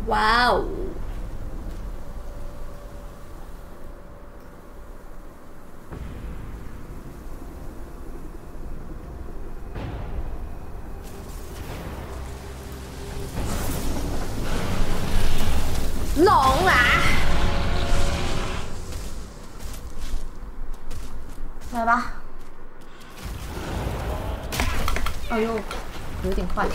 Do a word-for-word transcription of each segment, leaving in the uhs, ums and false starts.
哇哦！龙啊！来吧！哎呦，有点快。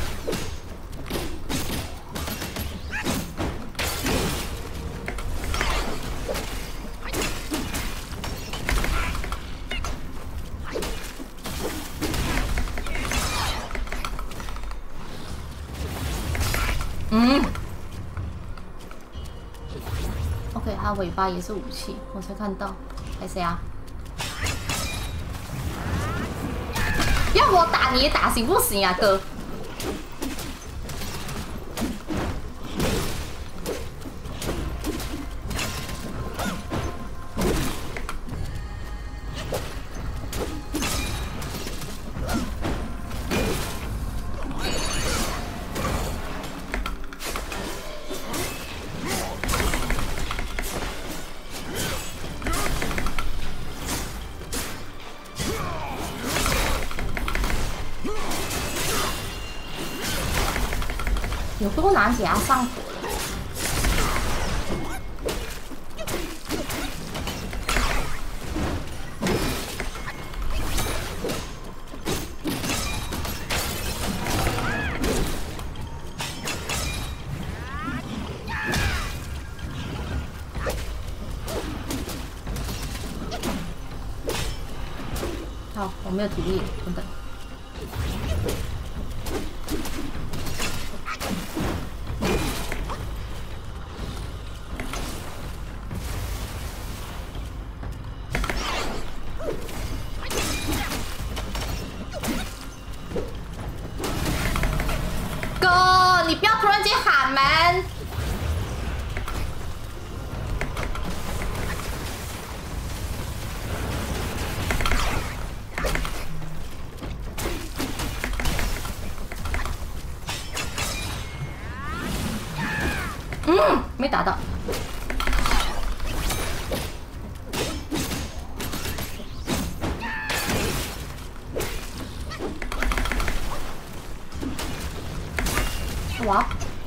嗯。OK， 它尾巴也是武器，我才看到。还谁啊？要我打你也打行不行啊，哥？有多难给他上火了？好，我没有体力，等等。哥，你不要突然间喊门。嗯，没打到。哇！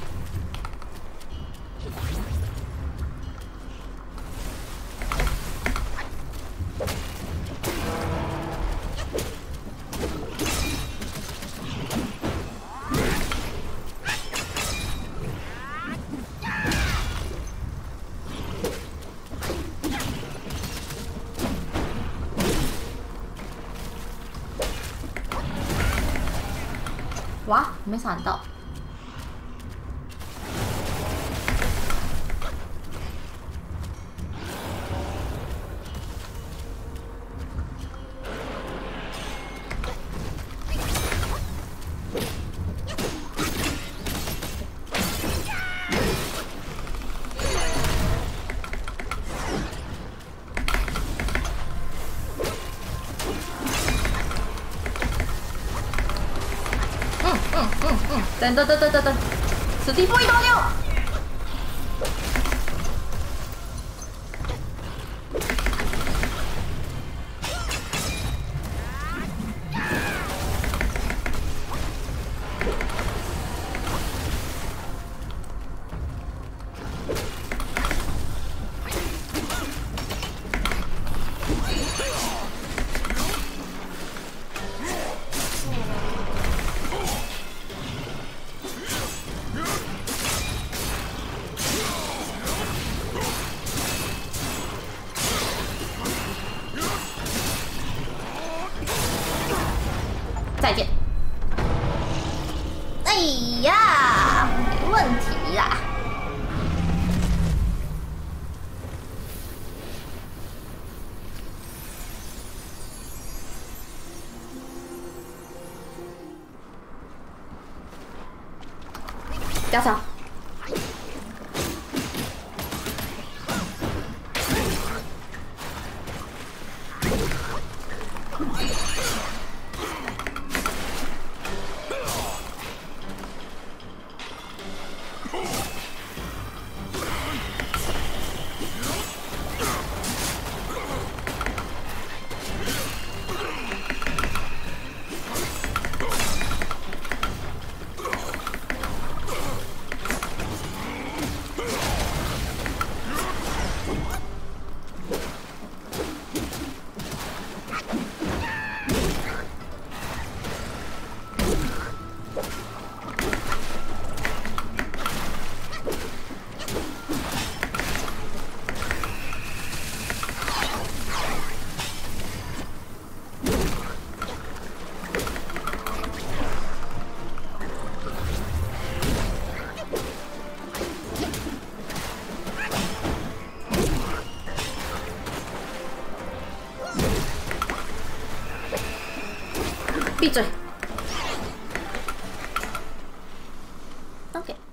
哇，没闪到。等等等等等等，史蒂夫一刀六。再见。哎呀，没问题啦。加强。 嘴。OK。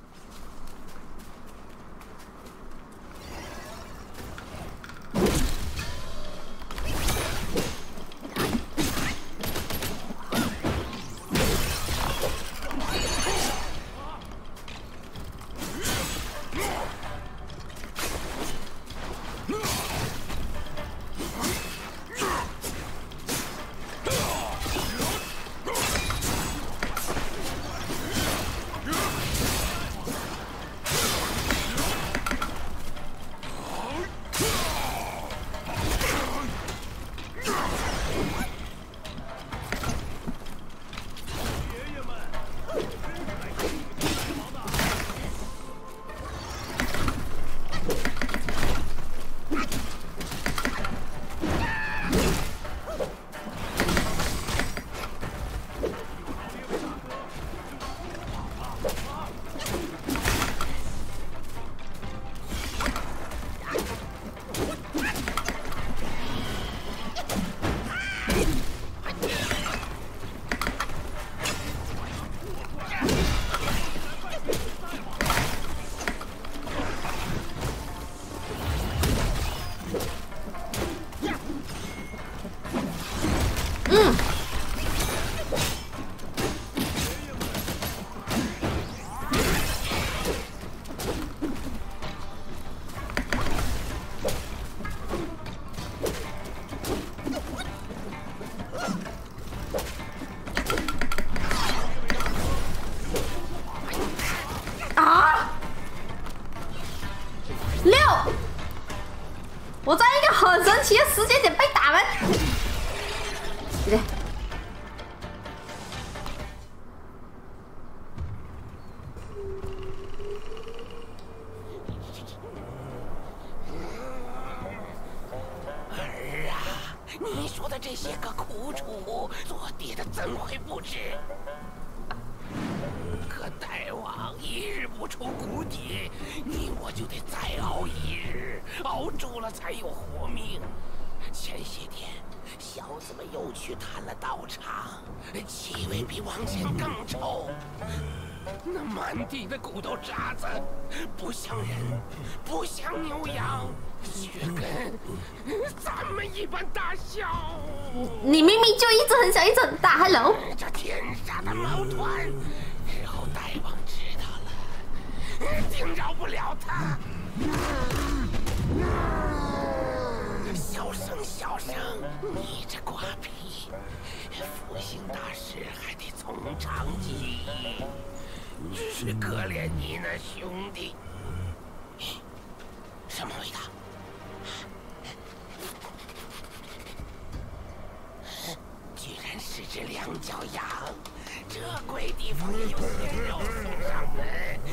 我在一个很神奇的时间点被打门，对。 儿啊，你说的这些个苦楚，做爹的怎会不知？可大王一日不出谷底，你我就得再熬一日，熬住了才有活命。前些天，小子们又去探了道场，气味比往前更臭。那满地的骨头渣子，不像人，不像牛羊，却跟咱们一般大小。 你明明就一只很小，一只很大 ，Hello。 这天杀的毛团，日后大王知道了，定饶不了他。小声，小声，你这瓜皮，复兴大事还得从长计议。只是可怜你那兄弟。什么味道？居然是只两脚羊，这鬼地方也有鲜肉送上门。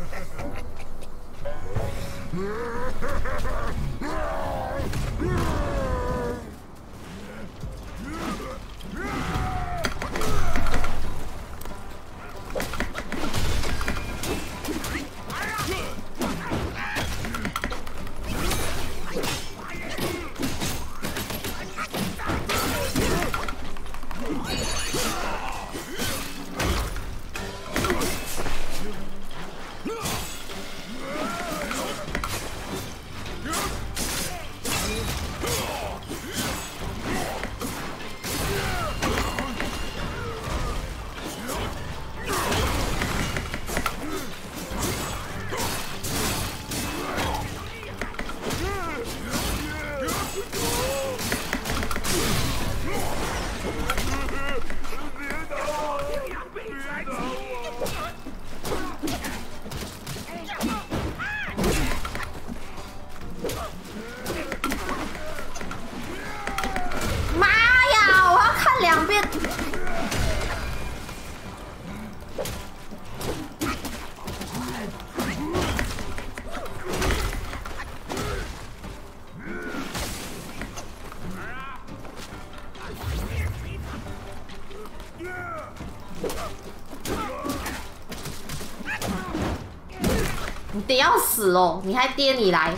你得要死哦！你还爹你来！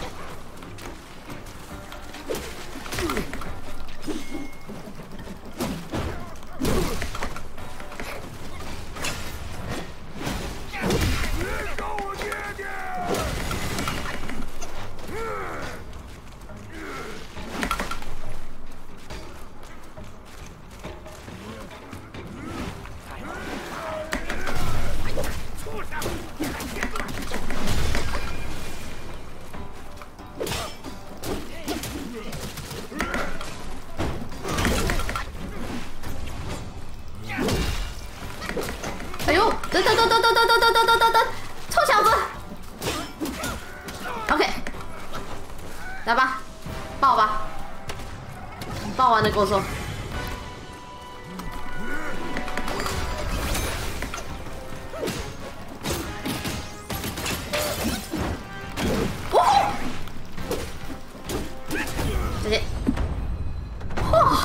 哎呦，等等等等等等等等等等等，臭小子 ！OK， 来吧，抱吧，抱完了跟我说。哦，再见。哇！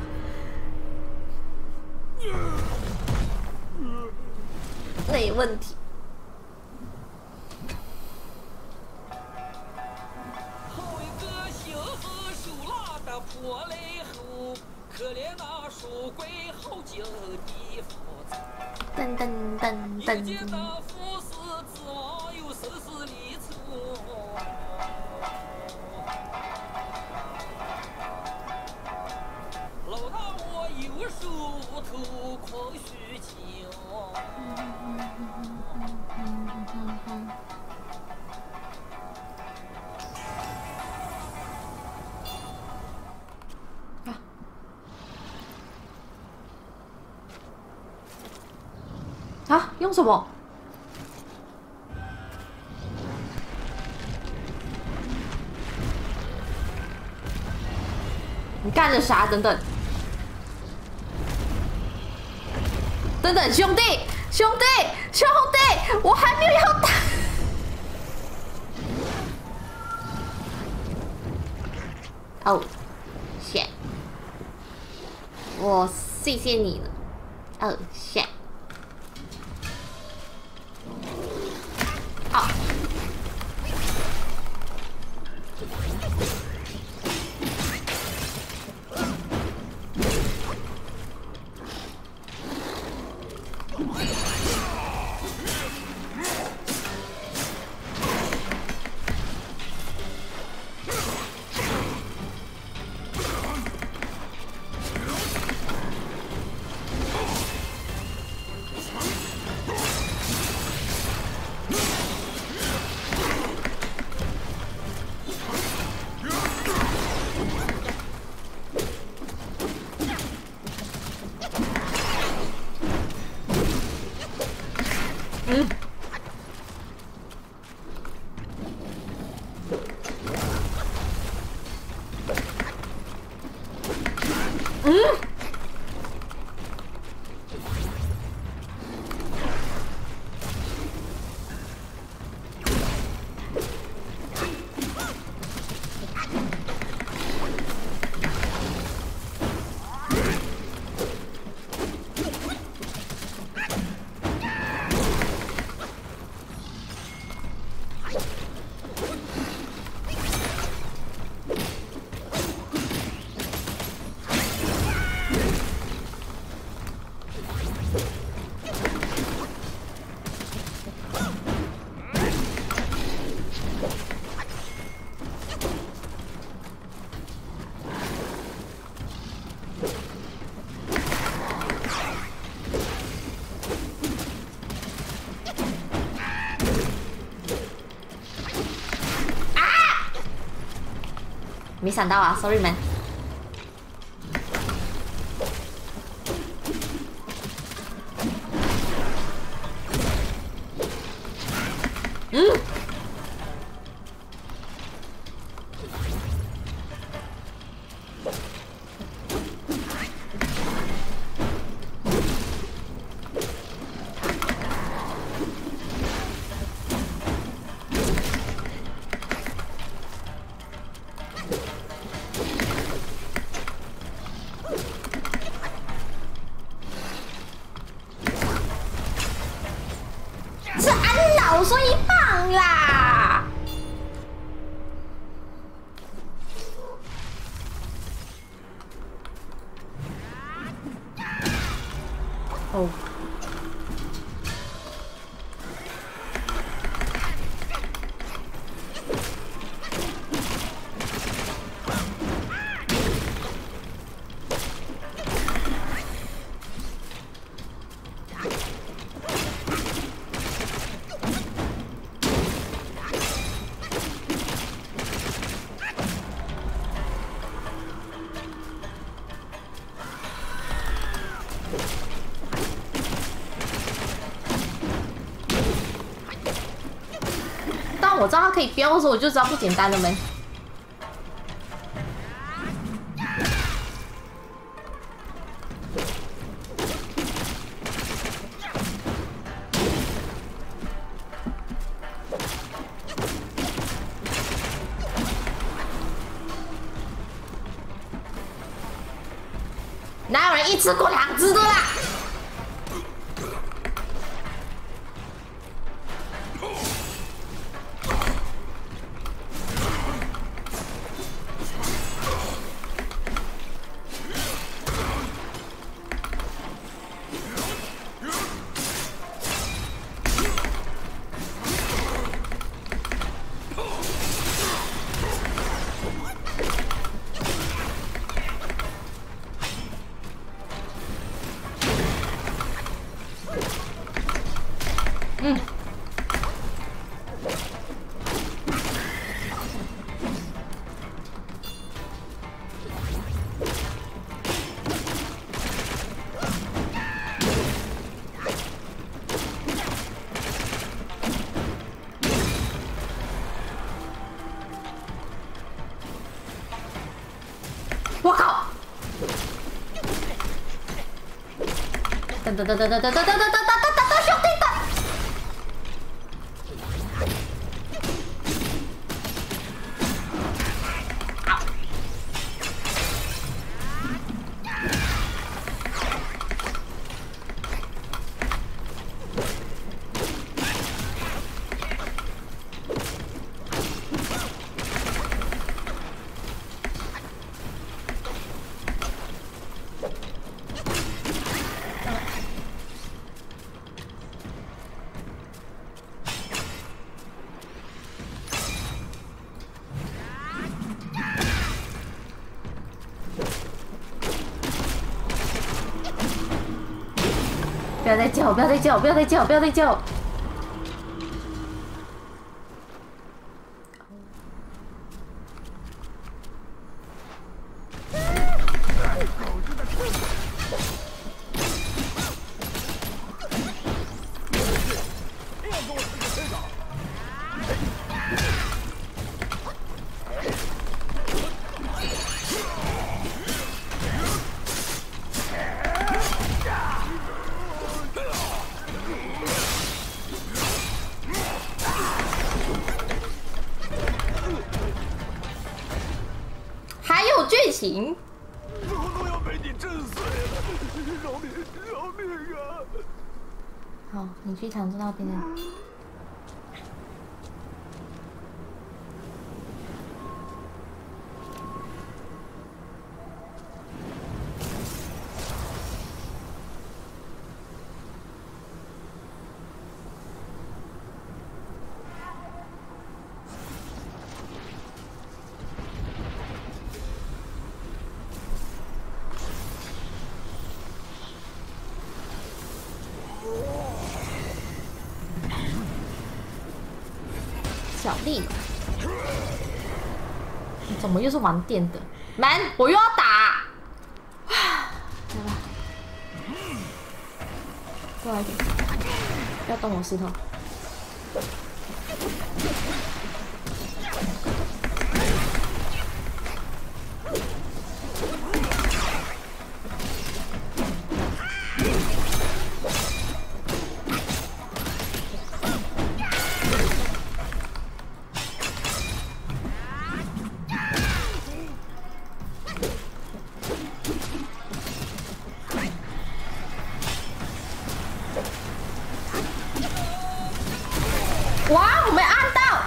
没问题。 好一个心狠手辣的破雷猴，可怜那书鬼好景地复杂。 噔噔噔噔。 一见那父死之亡，又生死离愁。老大我右手头狂虚情。 啊，用什么？你干了啥？等等，等等，兄弟，兄弟，兄弟，我还没有要打。哦，谢，我谢谢你了。哦，谢。 好。嗯。嗯。没想到啊 ，sorry man。嗯。是按老说一棒啦！哦。 当我知道它可以飙的时候，我就知道不简单了没。哪有人一次过两只的啦？嗯。我靠！等等等等等等等等等等等等兄弟的！不要再叫！不要再叫！不要再叫！不要再叫！剧情， 头都要被你震碎了！饶命！饶命啊！ 好，你去躺着那边。小丽，你怎么又是玩电的？门，我又要打！来吧，过来一点，不要动我石头。哇，我没按到。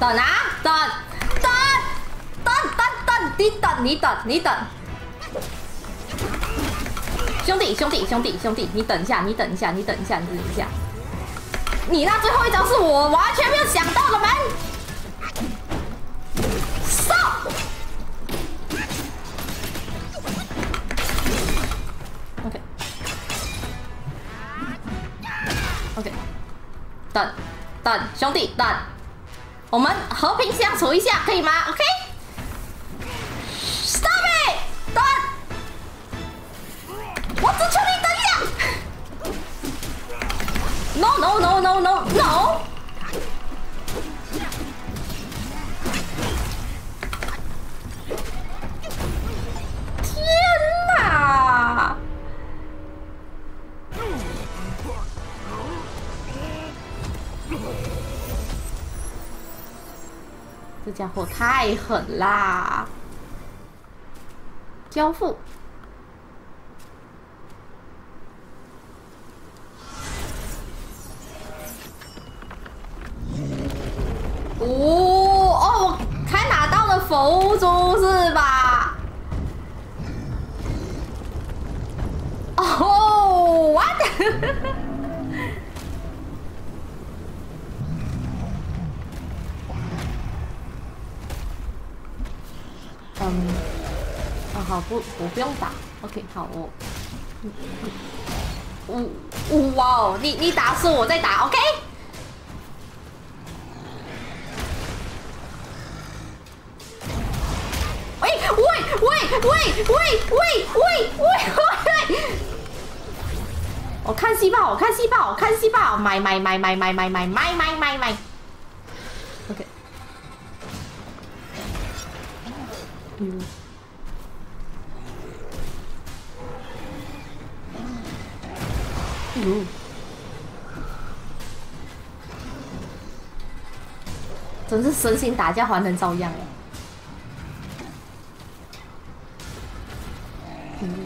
等啊，等等等等等，你等你等你等。兄弟兄弟兄弟兄弟，你等一下，你等一下，你等一下，你等一下。你那最后一招是我完全没有想到的门。上。OK。OK。等等，兄弟等。 我们和平相处一下，可以吗 ？OK。Stop it！ 等，我只求你等一下。No no no no no no！ 天哪！这家伙太狠啦！交付。哦哦，才拿到了佛珠是吧？哦 ，what？ 嗯，啊好，不，我不用打 ，OK， 好，我，嗯，嗯，哇哦，你你打是我在打 ，OK。喂喂喂喂喂喂喂喂！我看戏吧，我看戏吧，我看戏吧，买买买买买买买买买买买 ，OK。 嗯，嗯，真是身心打架还能遭殃哎。嗯，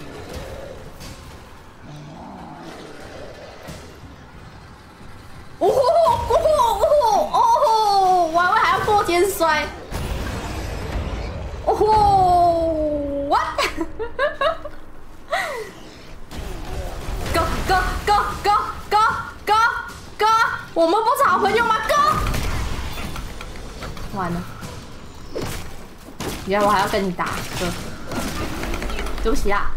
哦吼哦吼哦吼哦吼，我还要过肩摔。 哦吼 ！What？ 哥哥哥哥哥哥哥，我们不是好朋友吗？哥，完了，原来我还要跟你打，哥，对不起啊。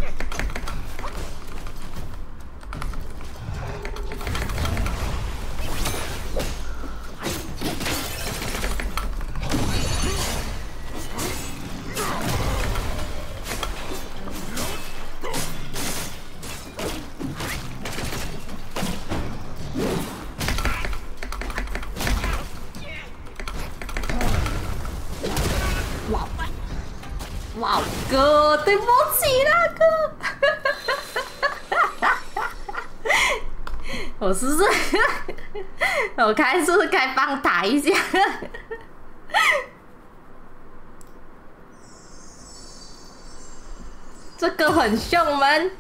哇，哥，对不起啦，哥。我是不是？我看是不是该帮打一下？这个很凶门。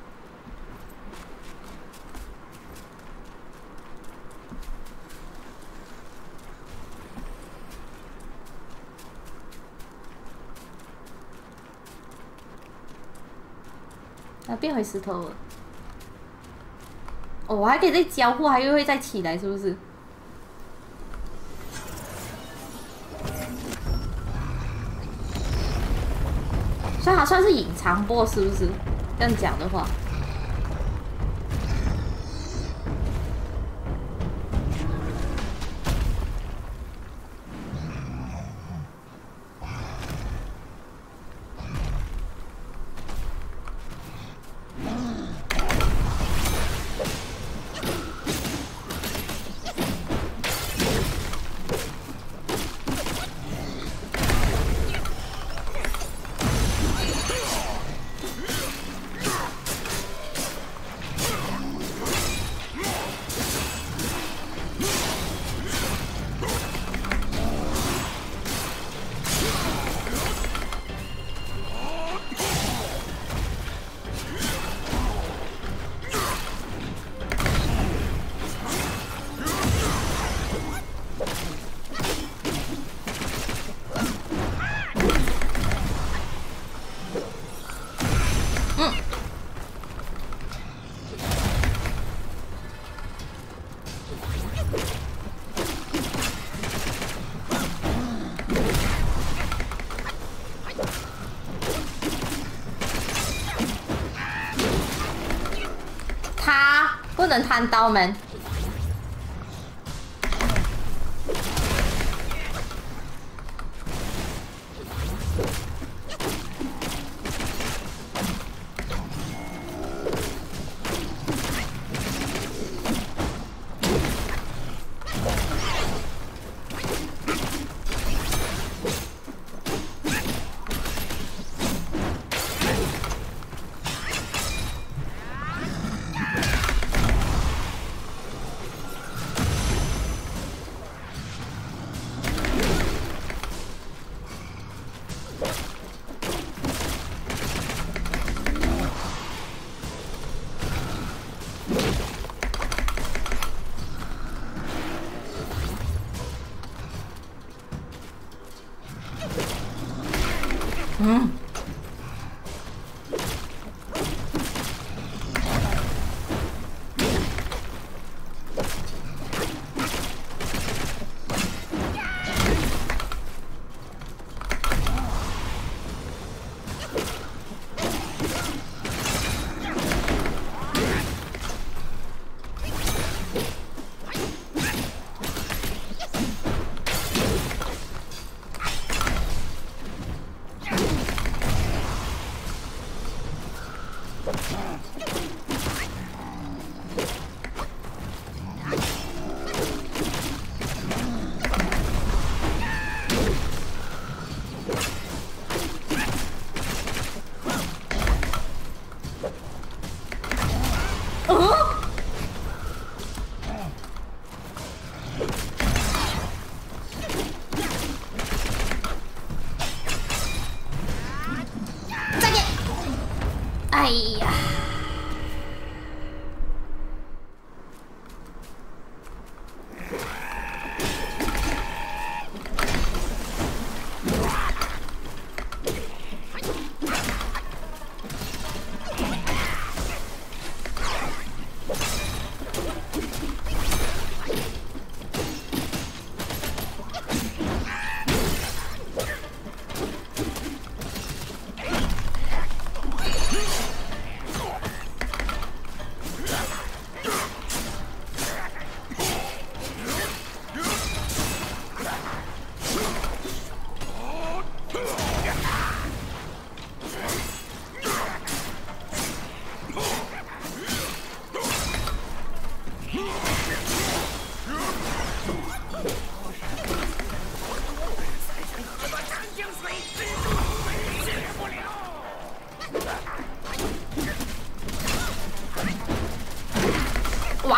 啊，变回石头了。哦，我还可以再交互，还又会再起来，是不是？所以它算是隐藏波，是不是？这样讲的话。 能弹刀门。嗯。再见！哎呀！哇！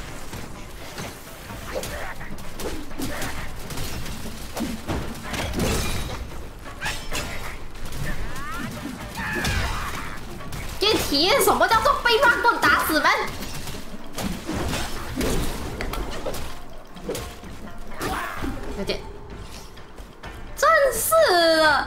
给你体验什么叫做被乱棍打死人！有点，真是的。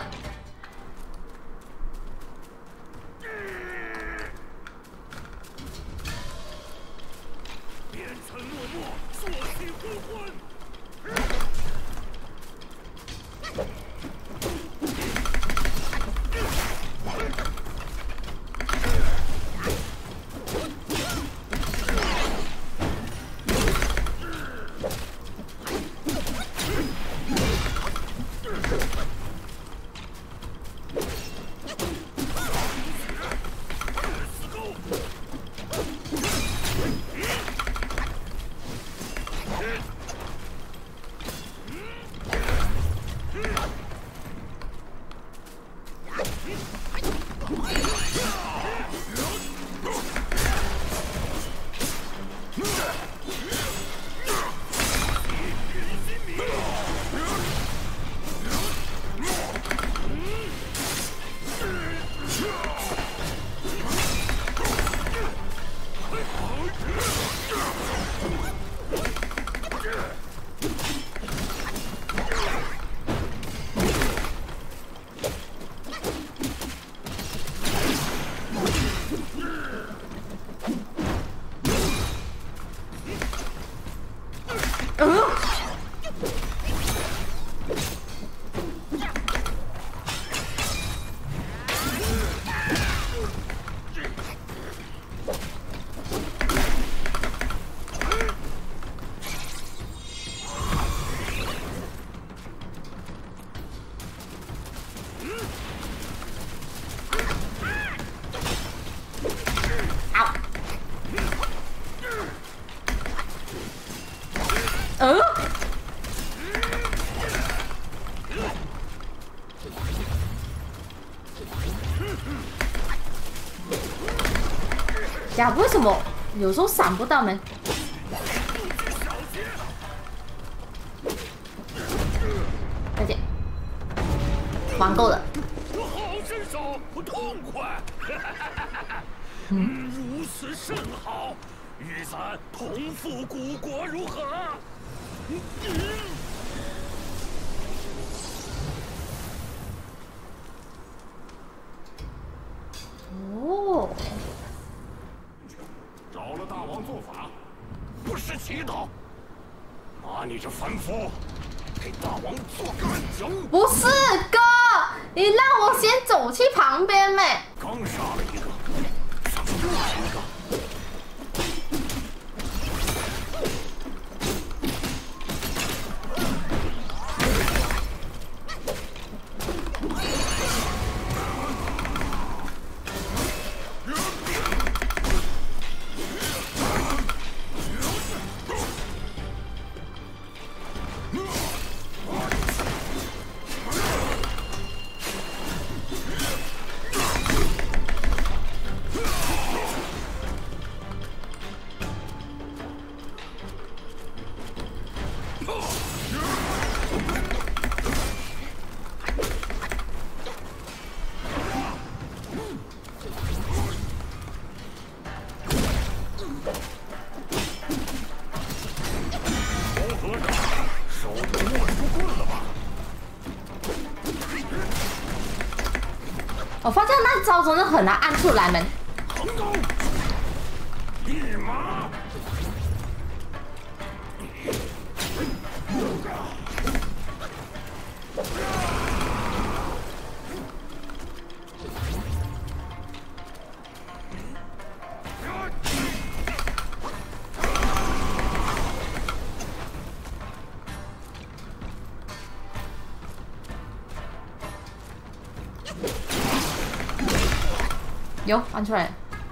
呀，为什么有时候闪不到呢？再见，玩够了。 好身手，不痛快。嗯，如此甚好。与咱同赴古国如何？嗯。 哦， 找了大王做法，不是祈祷。拿你这凡夫，给大王做个暗角。 不是哥，你让我先走去旁边呗。 刚杀了一个，怎么又来一个？ 我发现那招真的很难按出来门。 横刀，一马。 有按出来。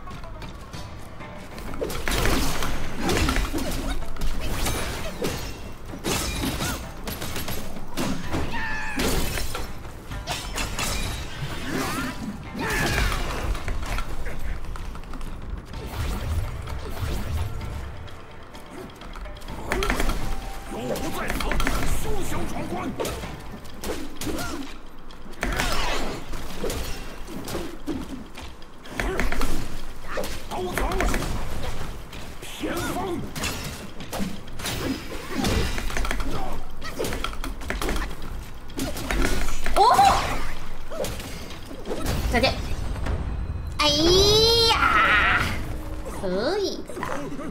有无在此，休想闯关！ 偏锋！ 哦，再见。哎呀，可以的。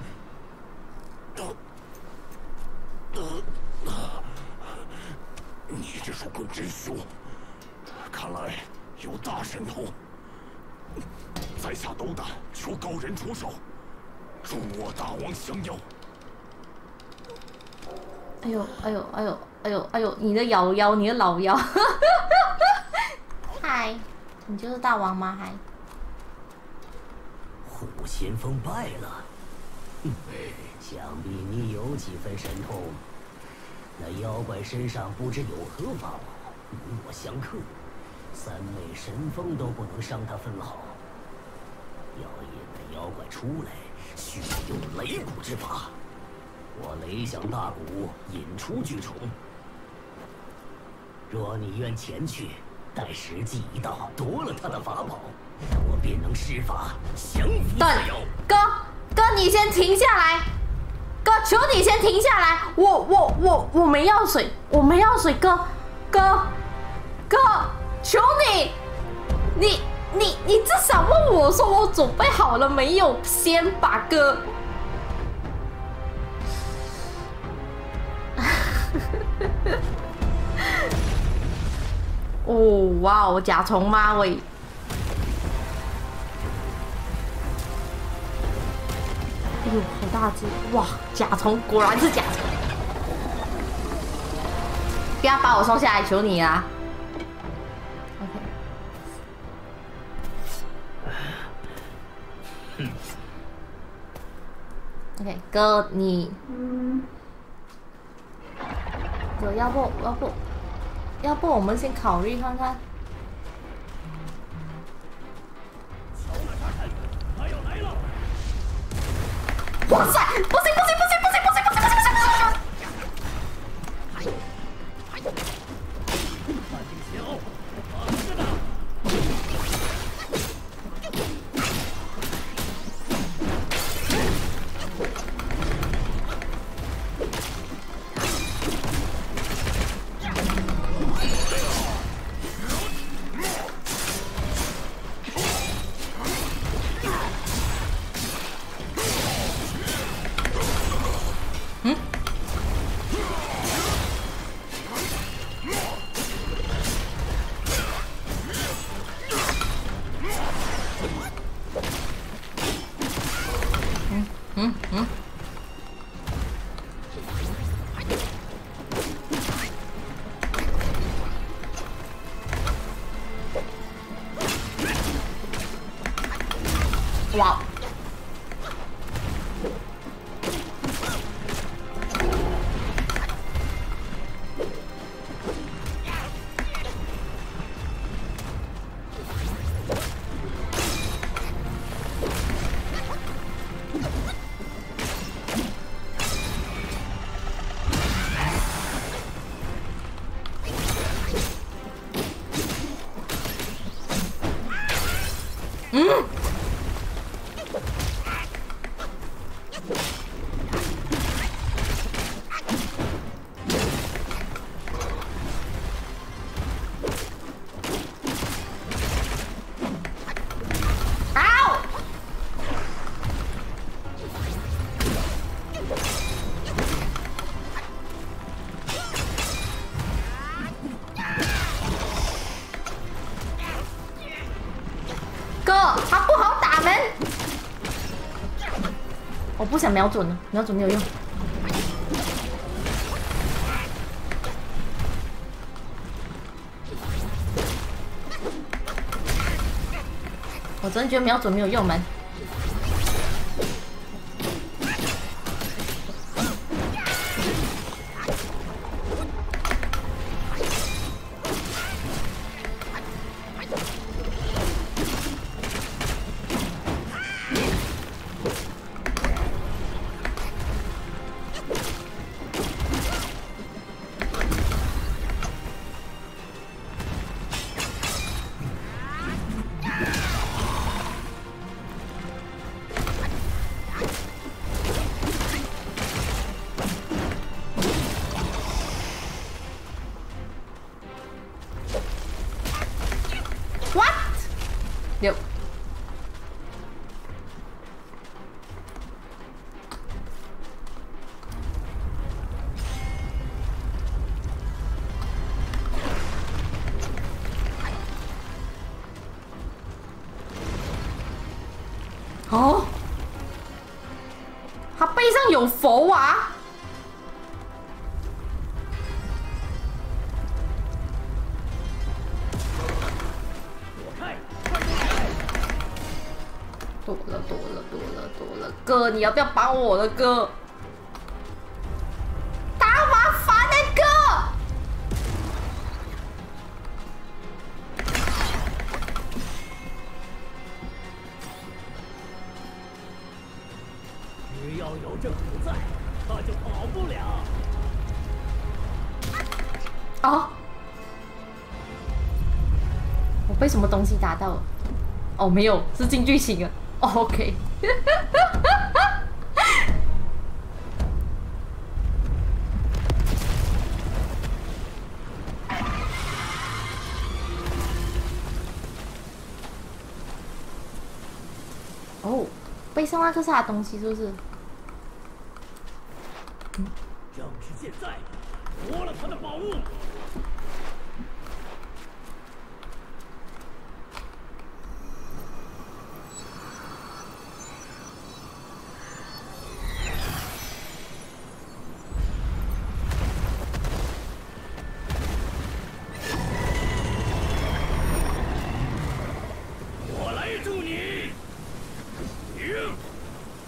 你这手棍真凶，看来有大神通。在下斗胆，求高人出手。 助我大王降妖！ 哎呦哎呦哎呦哎呦哎呦！你的老妖，你的老妖！嗨，你就是大王吗？还？ 虎先锋败了，想必你有几分神通。那妖怪身上不知有何法宝，与我相克，三昧神风都不能伤他分毫。要引那妖怪出来。 需用雷蛊之法，我雷响大鼓，引出巨虫。若你愿前去，待时机一到，夺了他的法宝，我便能施法降服此妖。 哥，哥，你先停下来！哥，求你先停下来！我我我我没药水，我没药水，哥，哥，哥，求你，你。 你你至少问我说我准备好了没有先吧，哥。哦哇哦，甲虫吗喂？哎呦，好大只！哇，甲虫果然是甲虫。不要把我送下来，求你啊！ OK， 哥，你， 哥，要不要不要不我们先考虑看看。哇塞！不行不行不行不行不行不行不行不行！嗯嗯。哇！嗯。他不好打门，我不想瞄准了，瞄准没有用。我真的觉得瞄准没有用门。六。哦，他背上有佛啊！多了多了多了多了，哥，你要不要帮我的哥？大麻烦的哥！ 只要有这虎在，他就跑不了。 哦，我被什么东西打到了？哦，没有，是进剧情了。哦 OK。哦，背上那个是他的东西，是不是？ 正是现在，夺了他的宝物。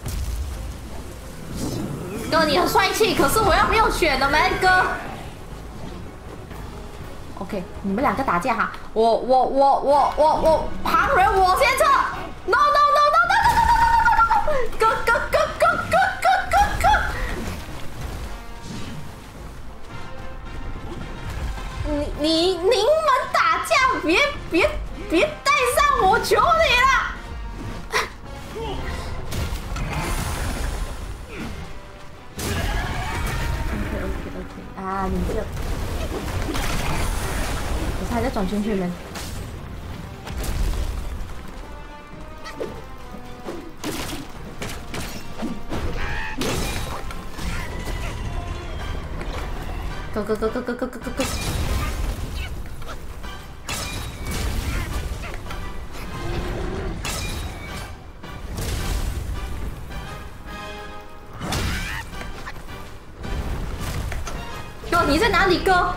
哥，你很帅气，可是我要没有血的 man 哥。 OK， 你们两个打架哈，我我我我我我旁人我先撤 ，no no no no no no no no no no， 哥哥哥哥哥哥哥哥，你你你们打架别别别带上我，求你了。 啊！你这，可是还在转圈圈人。go go go go go go go go go！ 哥，你在哪里，哥？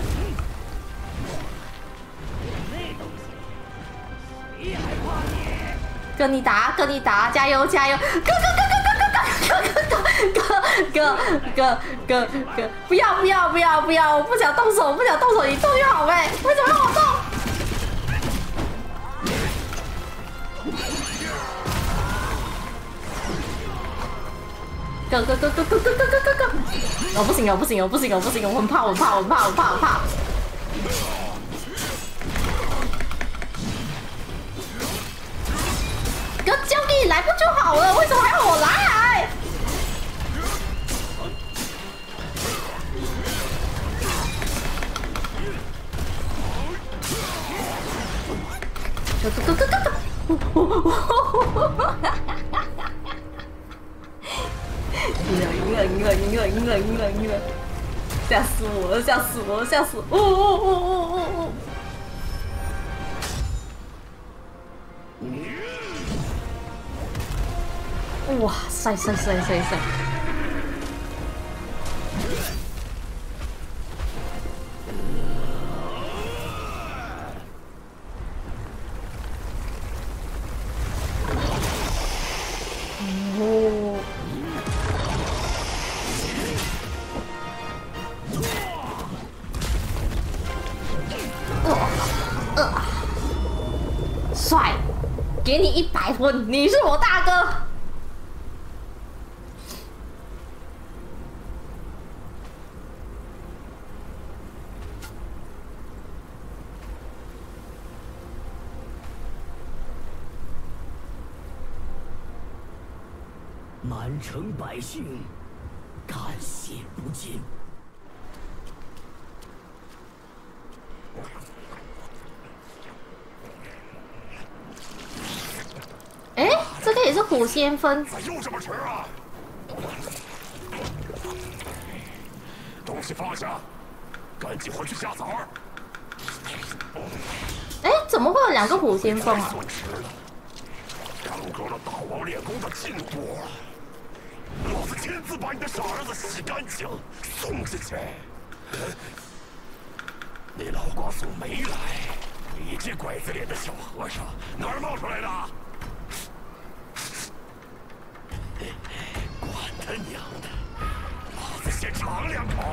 哥，你打，哥，你打，加油，加油！哥，哥，哥，哥，哥，哥，哥，哥，哥，哥，哥，不要，不要，不要，不要！我不想动手，我不想动手，你动就好呗。为什么让我动？哥，哥，哥，哥，哥，哥，哥，哥，哥！ 我不行，我不行，我不行，我不行，我很怕，我怕，我怕，我怕，我怕。哥，交给你来不就好了？为什么还要我来？哥，哥，哥，哥，哥！ 赢了，赢了，赢了，赢了，赢了，赢了，赢了！吓死我了，吓死我了，吓死我！哦哦哦哦哦哦！哇，帅帅帅帅帅！哦。 帅，给你一百分，你是我大哥。 满城百姓，感谢不尽。 哎，这个也是虎先锋。 咋又这么迟啊？东西放下，赶紧回去下崽儿。 哎，怎么会有两个虎先锋啊？ 耽搁了大王练功的进度，老子亲自把你的傻儿子洗干净，送下去。你老瓜送没来，你这拐子脸的小和尚哪儿冒出来的？ 管他娘的！老子先尝两口。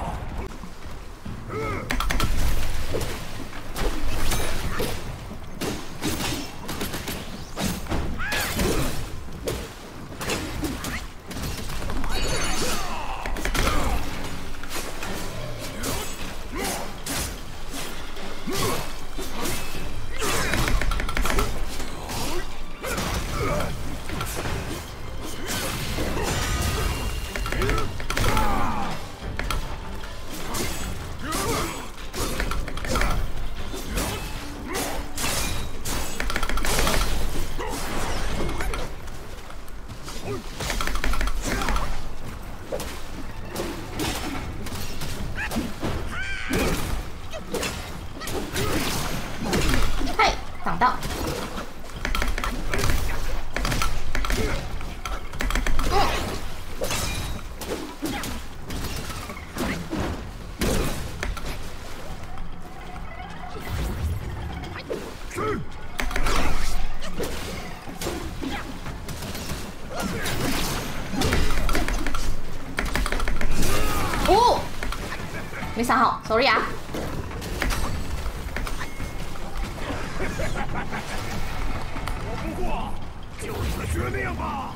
到。哦，没闪好 ，sorry 啊。 我不过就此绝命吧。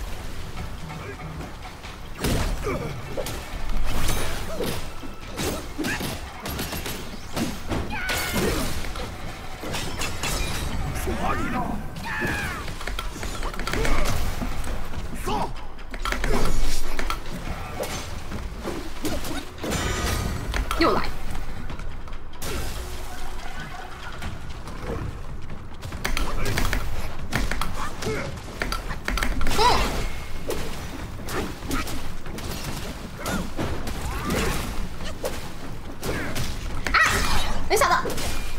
耍你呢！走！ 又来。 没想到，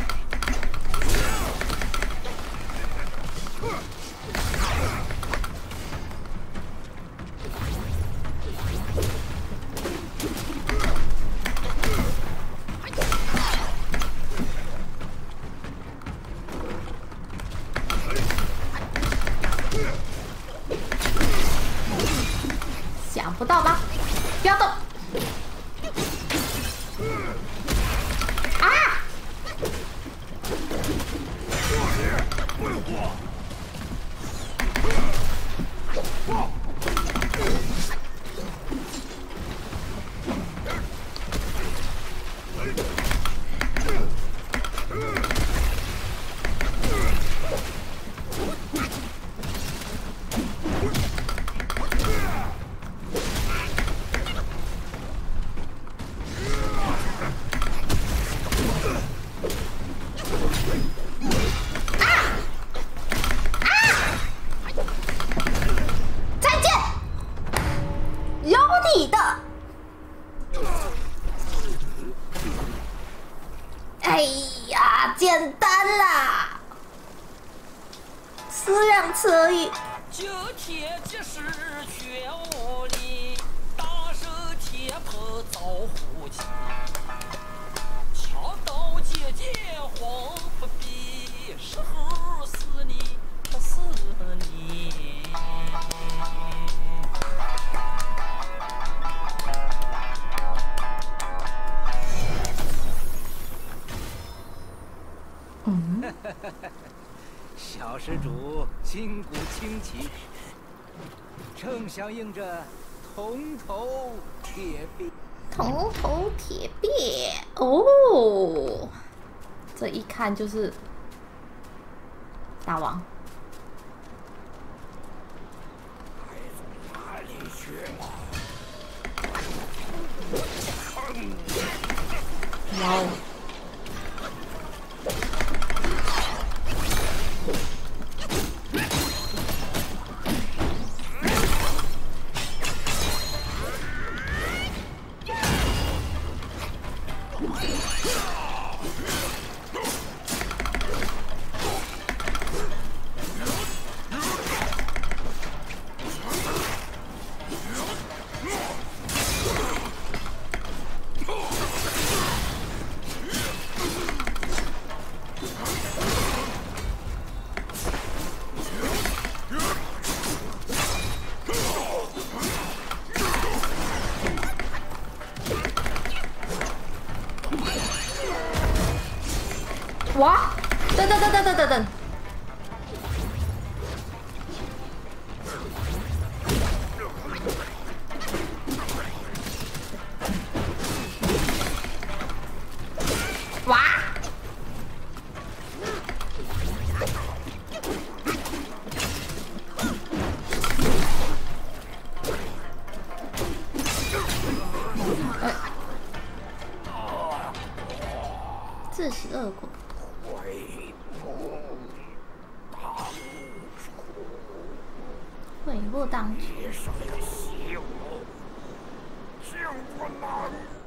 想不到吧？不要动！啊！ 你的，哎呀，简单啦，四两次而已。 九铁即使却无力，大手铁破遭虎击，敲刀结剑慌不必，时候死你不死你。 嗯， 小施主筋骨清奇，正响应着铜头铁臂。 铜头铁臂哦，这一看就是大王。 哪里去了？ 哇哦！ 哇！等等等等等等等！哇！哎，四十二股。 悔不当初。 别说个习武，竟不能。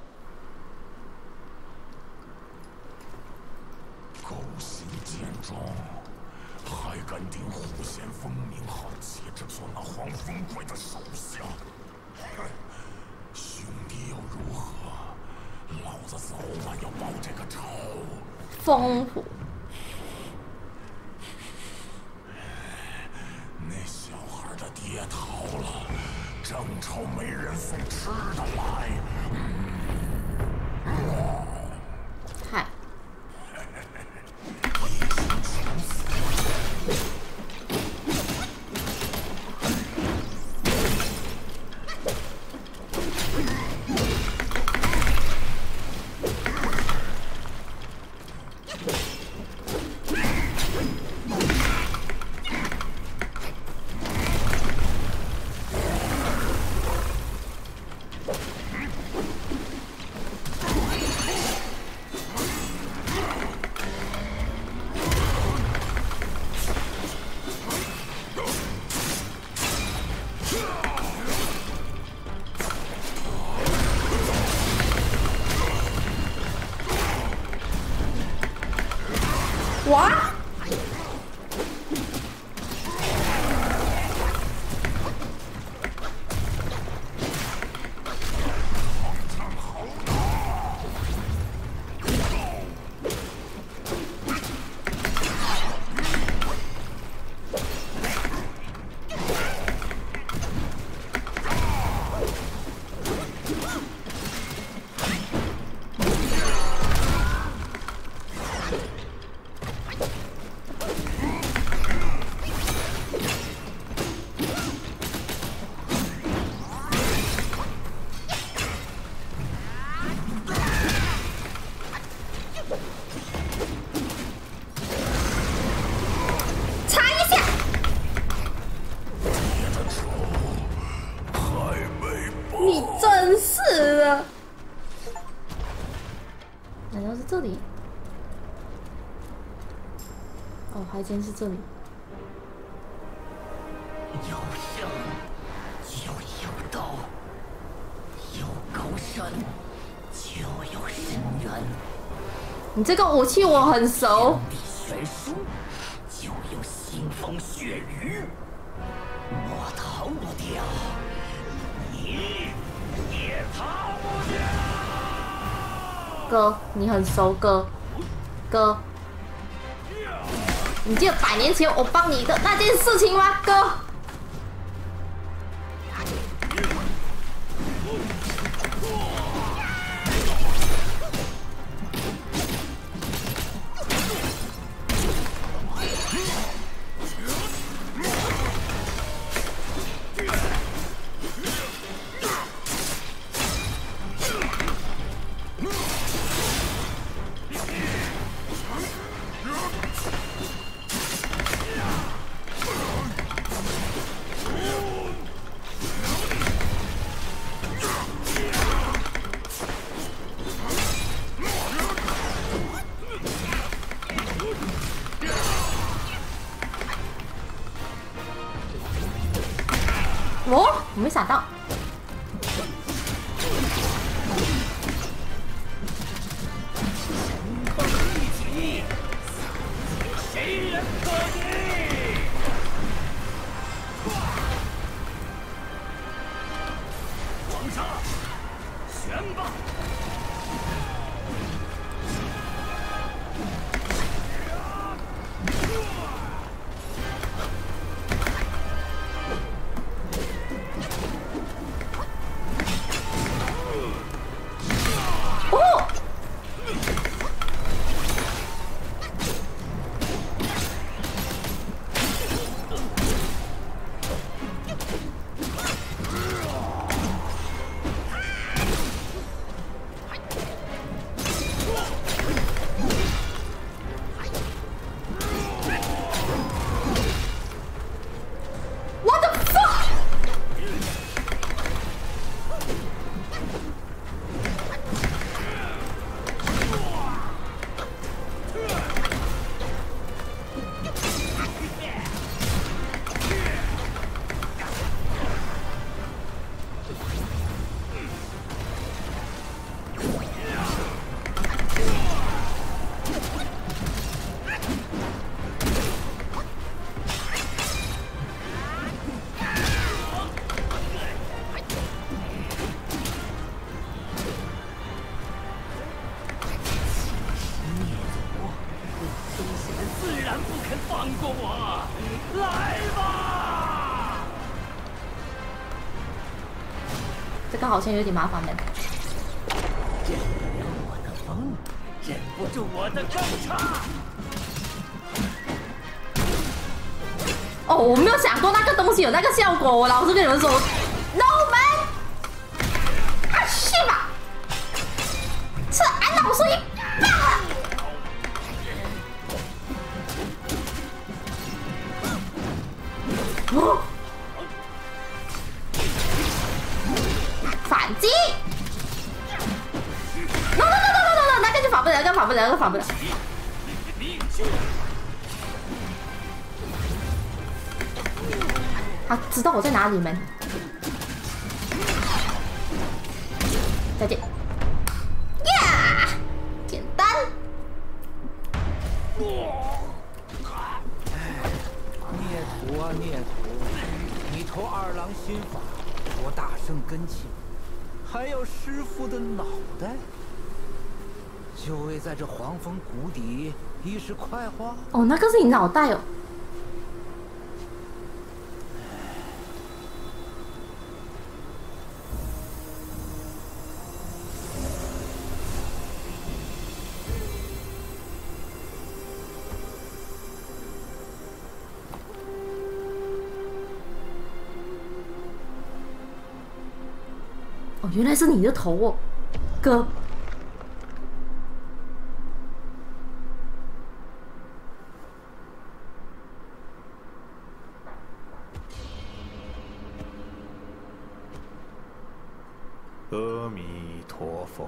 狗心剑中，还敢顶虎先锋名号，接着做那黄风怪的手下？兄弟又如何？老子早晚要报这个仇。 风虎。 那小孩的爹逃了，正愁没人送吃的来。嗨，一心求死， 哇！这里，哦，还真是这里。 有生就有道，有高山就有深渊。 你这个武器我很熟。 地悬殊，就有腥风血雨。我逃不掉，你也逃不掉。 哥，你很熟，哥，哥，你记得百年前我帮你的那件事情吗，哥？哦，我没想到。 情况一起，谁人可敌？王杀，选吧！ 放过我，来吧！ 这个好像有点麻烦呢。 忍不了我的风，忍不住我的钢叉。 哦，我没有想过那个东西有那个效果。我老实跟你们说 ，no man， 啊是吧？是俺老师一棒啊！ 哦，反击 ！No no no no no no， 那个就反不了，那个反不了，那个反不了。他知道我在哪里没？再见。呀，简单。 心法，我大圣根器，还要师傅的脑袋，就为在这黄风谷底一时快活。 哦，那个是你脑袋哦。哦，原来是你的头哦，哥。 阿弥陀佛，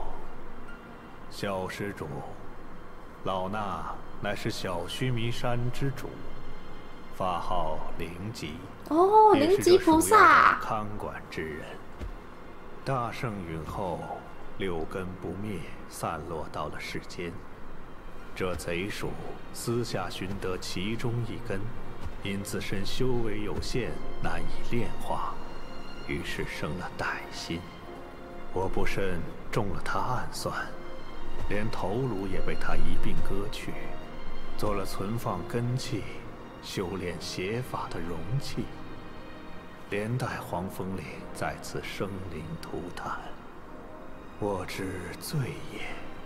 小施主，老衲乃是小须弥山之主，法号灵吉。 哦，灵吉菩萨， 看管之人。大圣陨后，六根不灭，散落到了世间。这贼鼠私下寻得其中一根，因自身修为有限，难以炼化，于是生了歹心。我不慎中了他暗算，连头颅也被他一并割去，做了存放根器、修炼邪法的容器，连带黄风岭再次生灵涂炭，我之罪也。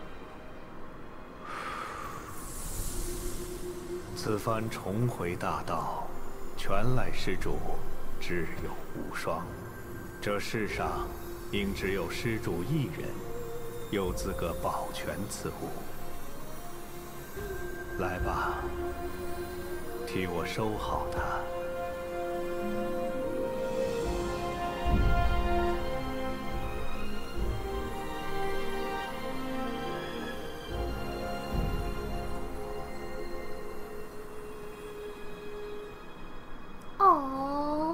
此番重回大道，全赖施主智勇无双。这世上应只有施主一人有资格保全此物。来吧，替我收好它。 哦。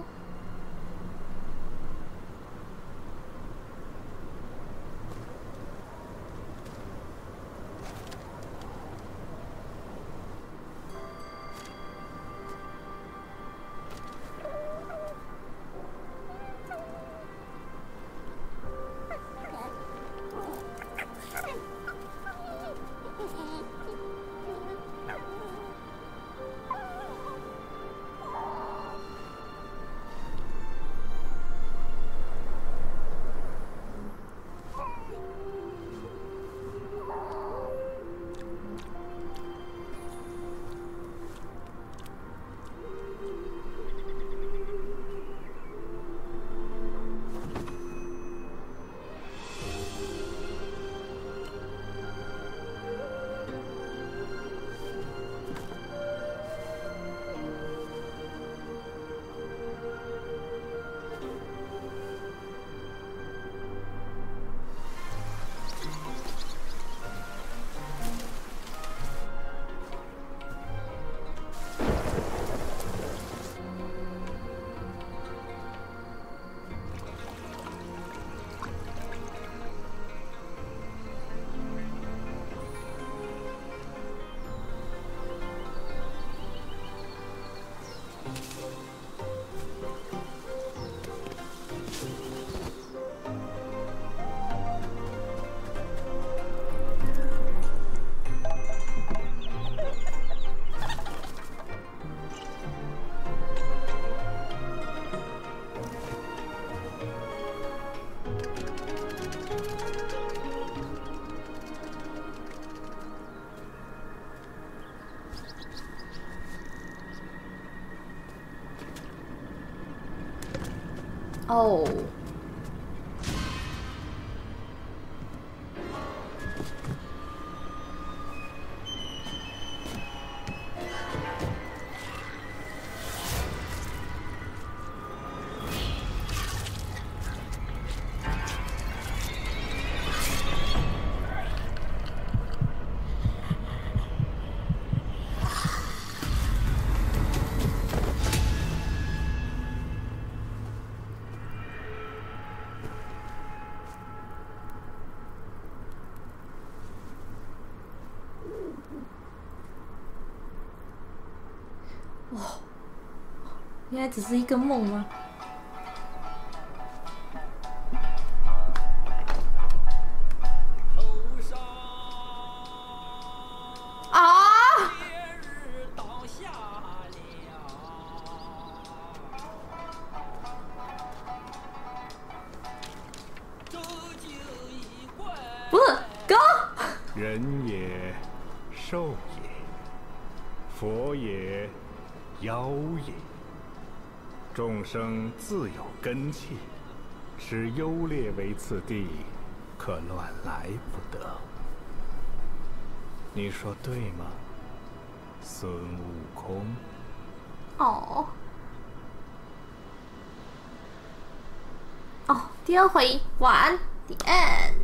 哦。哇，原来只是一个梦吗？ 人也，兽也，佛也，妖也。众生自有根器，持优劣为次第，可乱来不得。你说对吗，孙悟空？ 哦。哦，第二回完 ，the end。